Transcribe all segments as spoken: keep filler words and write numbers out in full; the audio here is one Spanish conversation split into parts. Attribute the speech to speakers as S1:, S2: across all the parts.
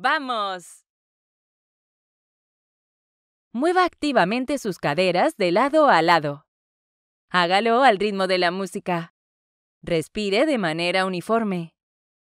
S1: ¡Vamos! Mueva activamente sus caderas de lado a lado. Hágalo al ritmo de la música. Respire de manera uniforme.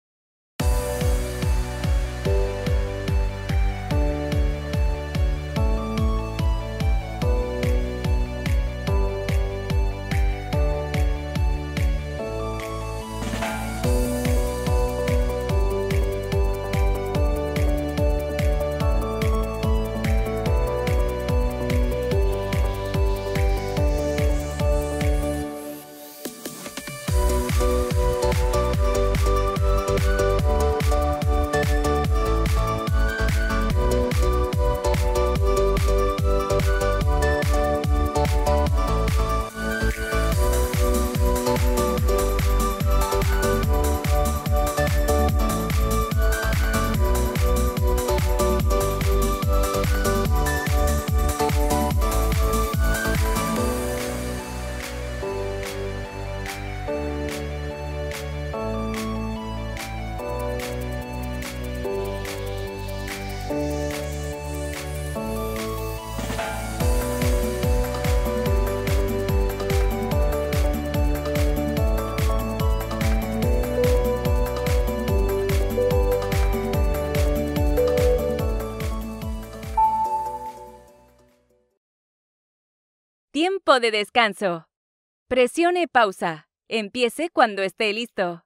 S1: Tiempo de descanso. Presione pausa. Empiece cuando esté listo.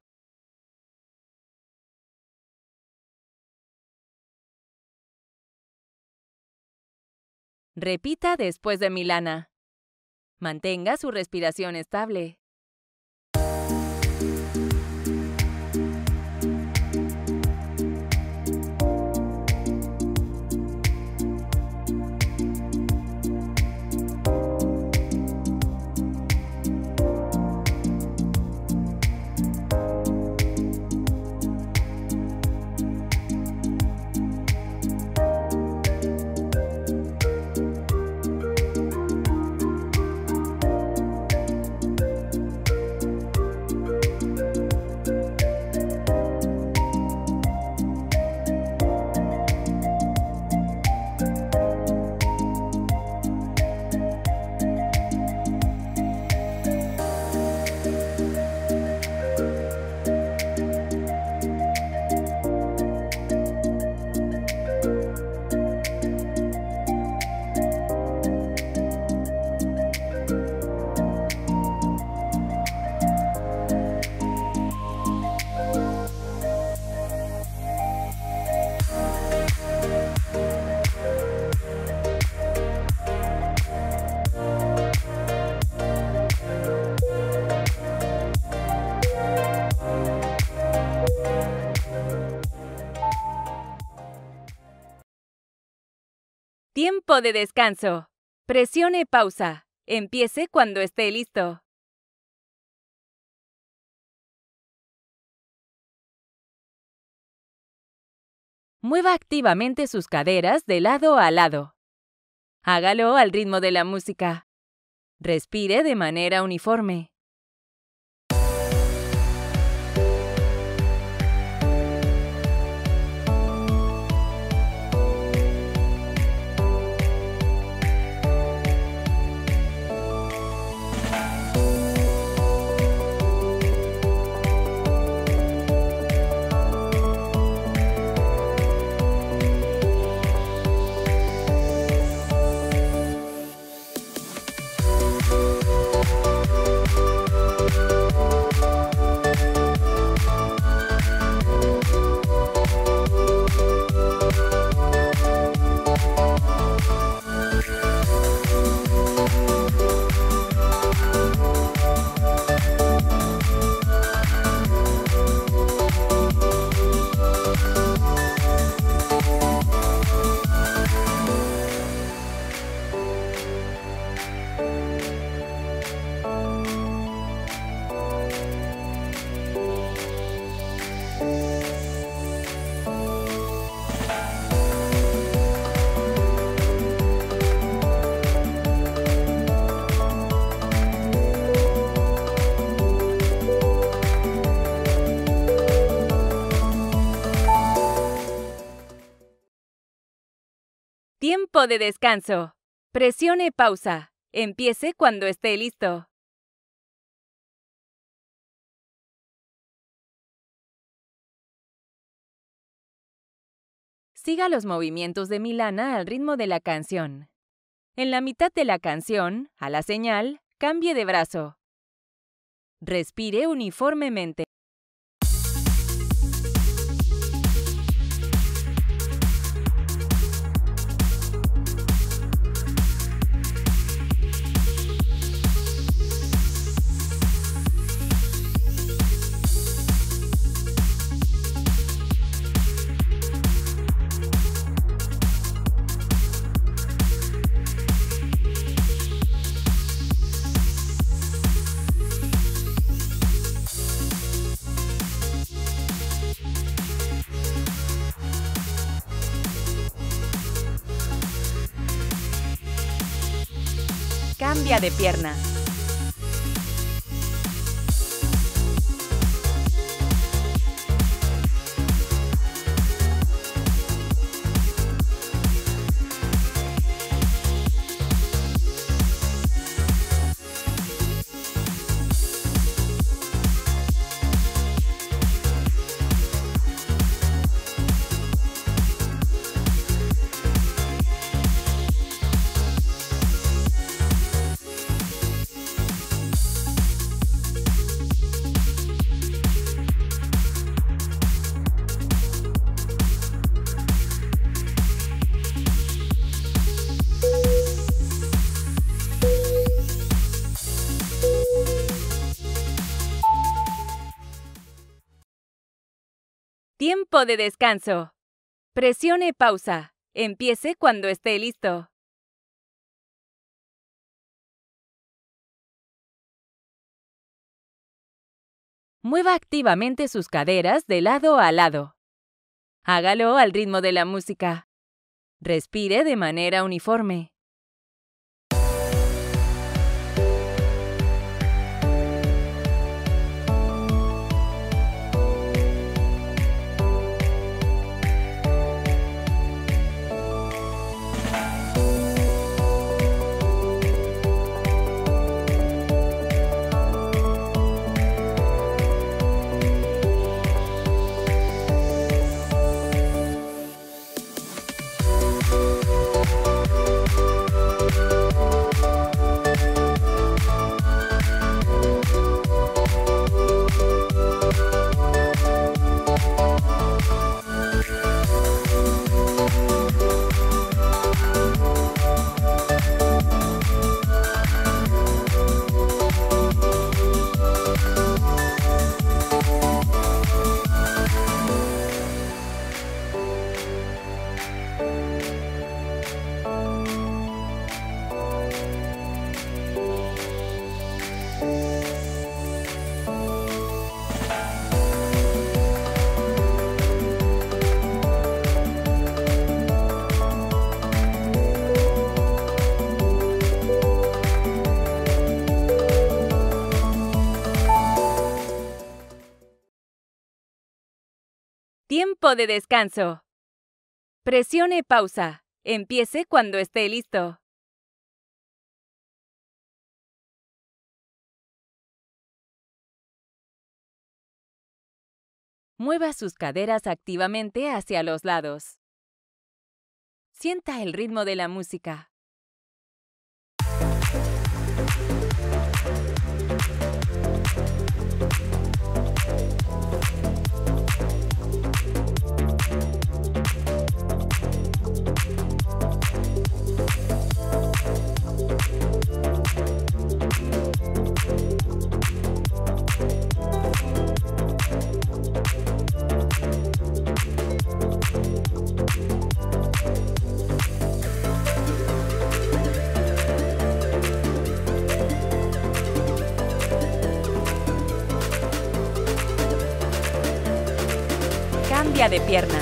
S1: Repita después de Milana. Mantenga su respiración estable. Tiempo de descanso. Presione pausa. Empiece cuando esté listo. Mueva activamente sus caderas de lado a lado. Hágalo al ritmo de la música. Respire de manera uniforme. Tiempo de descanso. Presione pausa. Empiece cuando esté listo. Siga los movimientos de Milana al ritmo de la canción. En la mitad de la canción, a la señal, cambie de brazo. Respire uniformemente. Cambia de pierna. Tiempo de descanso. Presione pausa. Empiece cuando esté listo. Mueva activamente sus caderas de lado a lado. Hágalo al ritmo de la música. Respire de manera uniforme. Tiempo de descanso. Presione pausa. Empiece cuando esté listo. Mueva sus caderas activamente hacia los lados. Sienta el ritmo de la música. Cambia de pierna.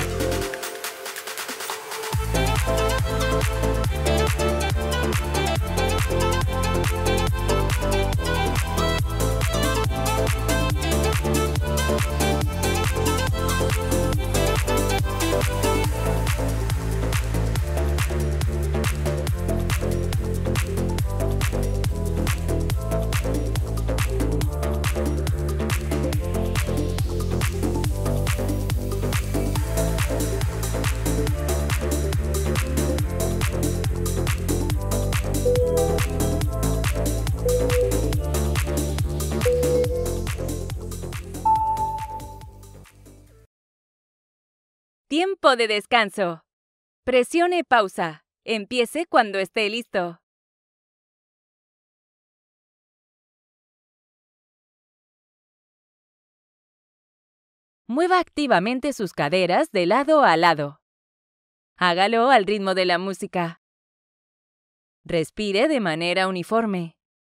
S1: Tiempo de descanso. Presione pausa. Empiece cuando esté listo. Mueva activamente sus caderas de lado a lado. Hágalo al ritmo de la música. Respire de manera uniforme.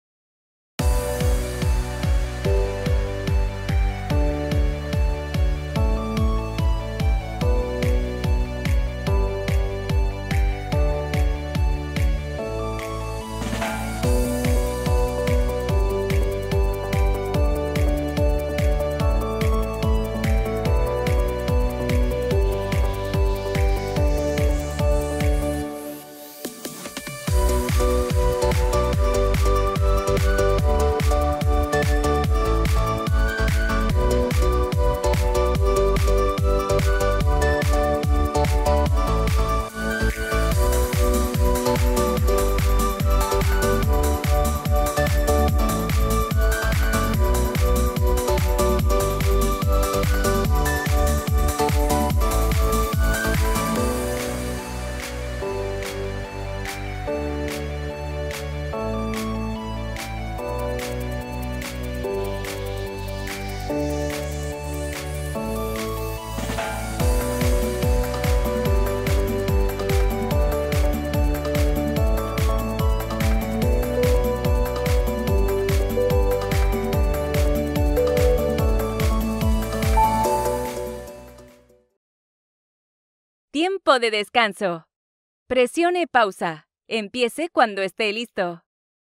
S1: Tiempo de descanso. Presione pausa. Empiece cuando esté listo.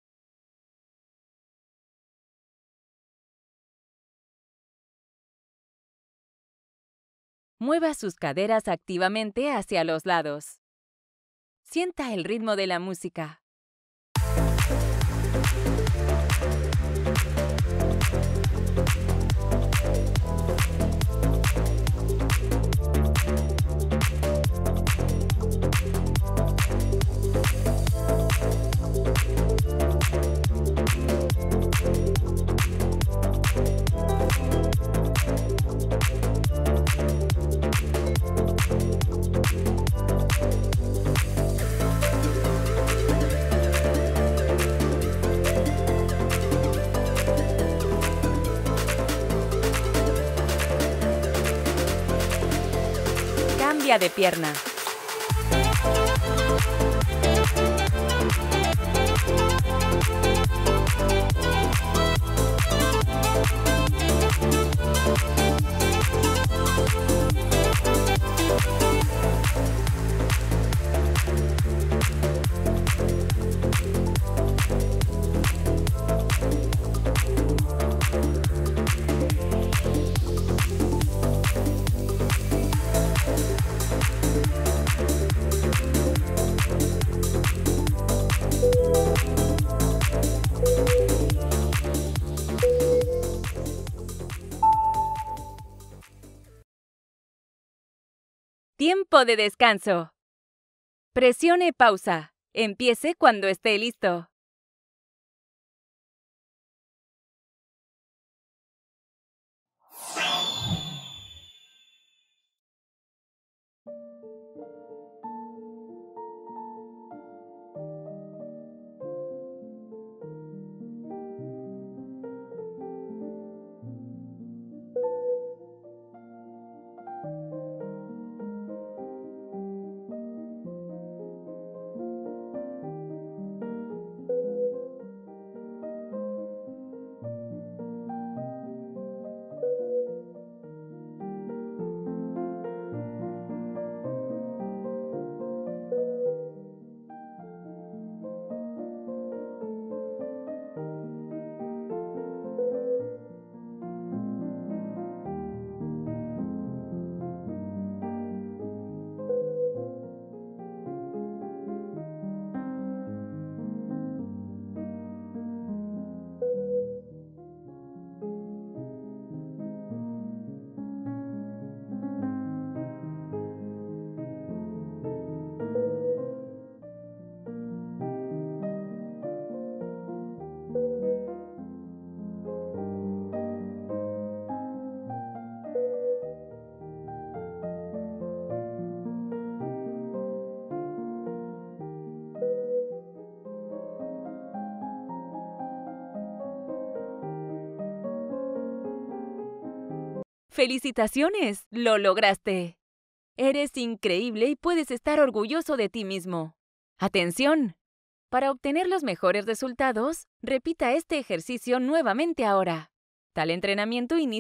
S1: Mueva sus caderas activamente hacia los lados. Sienta el ritmo de la música. Cambia de pierna. Tiempo de descanso. Presione pausa. Empiece cuando esté listo. ¡Felicitaciones! ¡Lo lograste! Eres increíble y puedes estar orgulloso de ti mismo. ¡Atención! Para obtener los mejores resultados, repita este ejercicio nuevamente ahora. Tal entrenamiento inicia